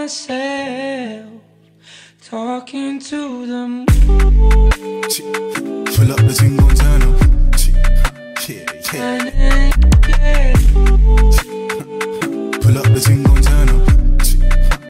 myself, talking to the moon. Fill up the thing, gon' turn up.